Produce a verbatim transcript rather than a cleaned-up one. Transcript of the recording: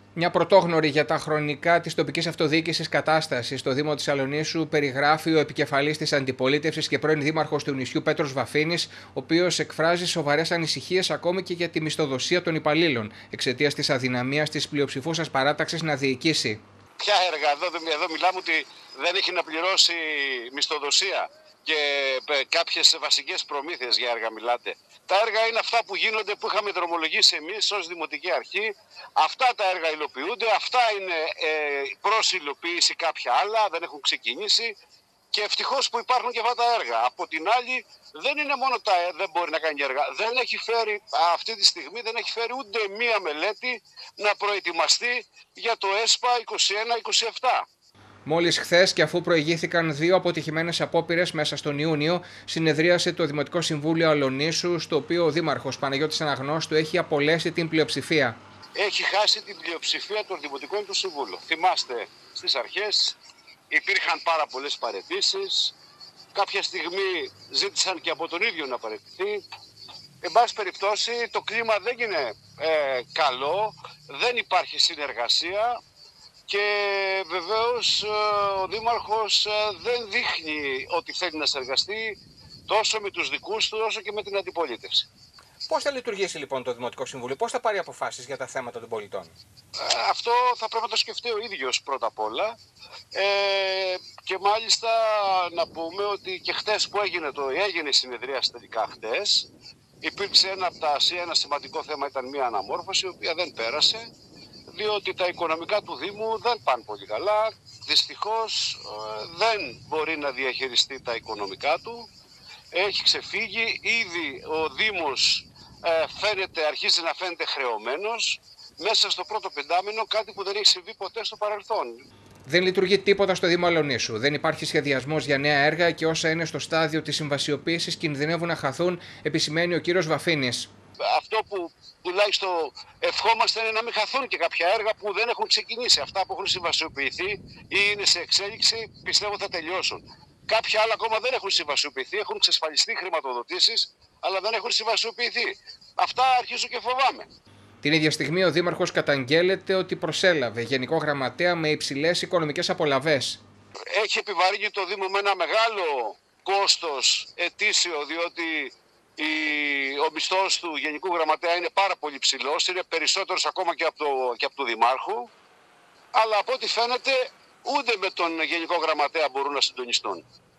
Μια πρωτόγνωρη για τα χρονικά της τοπικής αυτοδιοίκησης κατάσταση στο Δήμο της Αλονίσου περιγράφει ο επικεφαλής της αντιπολίτευσης και πρώην δήμαρχος του νησιού Πέτρος Βαφίνης, ο οποίος εκφράζει σοβαρές ανησυχίες ακόμη και για τη μισθοδοσία των υπαλλήλων, εξαιτίας της αδυναμίας της πλειοψηφούσας παράταξης να διοικήσει. Ποια έργα, εδώ, εδώ μιλάμε ότι δεν έχει να πληρώσει μισθοδοσία και κάποιες βασικές προμήθειες για έργα μιλάτε. Τα έργα είναι αυτά που γίνονται, που είχαμε δρομολογήσει εμείς ως Δημοτική Αρχή. Αυτά τα έργα υλοποιούνται, αυτά είναι ε, προς υλοποίηση, κάποια άλλα δεν έχουν ξεκινήσει. Και ευτυχώς που υπάρχουν και αυτά τα έργα. Από την άλλη, δεν είναι μόνο τα δεν μπορεί να κάνει έργα. Δεν έχει φέρει, αυτή τη στιγμή δεν έχει φέρει ούτε μία μελέτη να προετοιμαστεί για το ΕΣΠΑ είκοσι ένα είκοσι επτά. Μόλις χθες, και αφού προηγήθηκαν δύο αποτυχημένες απόπειρες μέσα στον Ιούνιο, συνεδρίασε το Δημοτικό Συμβούλιο Αλονίσου, στο οποίο ο Δήμαρχος Παναγιώτης Αναγνώστου έχει απολέσει την πλειοψηφία. Έχει χάσει την πλειοψηφία των Δημοτικών του Συμβούλου. Θυμάστε, στις αρχές υπήρχαν πάρα πολλές παραιτήσεις. Κάποια στιγμή ζήτησαν και από τον ίδιο να παραιτηθεί. Εν πάση περιπτώσει, το κλίμα δεν είναι ε, καλό, δεν υπάρχει συνεργασία. Και βεβαίως ο Δήμαρχος δεν δείχνει ότι θέλει να συνεργαστεί τόσο με τους δικούς του όσο και με την αντιπολίτευση. Πώς θα λειτουργήσει λοιπόν το Δημοτικό Συμβούλιο, πώς θα πάρει αποφάσεις για τα θέματα των πολιτών? Αυτό θα πρέπει να το σκεφτεί ο ίδιος πρώτα απ' όλα. Ε, και μάλιστα να πούμε ότι και χτες που έγινε, το, έγινε η συνεδρία τελικά χτες, υπήρξε ένα από τα ένα σημαντικό θέμα, ήταν μια αναμόρφωση η οποία δεν πέρασε. Διότι τα οικονομικά του Δήμου δεν πάνε πολύ καλά, δυστυχώς δεν μπορεί να διαχειριστεί τα οικονομικά του, έχει ξεφύγει, ήδη ο Δήμος φαίνεται, αρχίζει να φαίνεται χρεωμένος, μέσα στο πρώτο πεντάμηνο, κάτι που δεν έχει συμβεί ποτέ στο παρελθόν. Δεν λειτουργεί τίποτα στο Δήμο Αλονίσου, δεν υπάρχει σχεδιασμός για νέα έργα και όσα είναι στο στάδιο της συμβασιοποίησης κινδυνεύουν να χαθούν, επισημαίνει ο κύριος Βαφίνης. Αυτό που τουλάχιστον ευχόμαστε είναι να μην χαθούν και κάποια έργα που δεν έχουν ξεκινήσει. Αυτά που έχουν συμβασιοποιηθεί ή είναι σε εξέλιξη, πιστεύω θα τελειώσουν. Κάποια άλλα ακόμα δεν έχουν συμβασιοποιηθεί, έχουν εξασφαλιστεί χρηματοδοτήσεις, αλλά δεν έχουν συμβασιοποιηθεί. Αυτά αρχίζω και φοβάμαι. Την ίδια στιγμή ο Δήμαρχος καταγγέλλεται ότι προσέλαβε Γενικό Γραμματέα με υψηλές οικονομικές απολαβές. Έχει επιβαρύνει το Δήμο με ένα μεγάλο κόστος ετήσιο, διότι ο μισθός του Γενικού Γραμματέα είναι πάρα πολύ ψηλός, είναι περισσότερος ακόμα και από, το, και από του Δημάρχου, αλλά από ό,τι φαίνεται ούτε με τον Γενικό Γραμματέα μπορούν να συντονιστούν.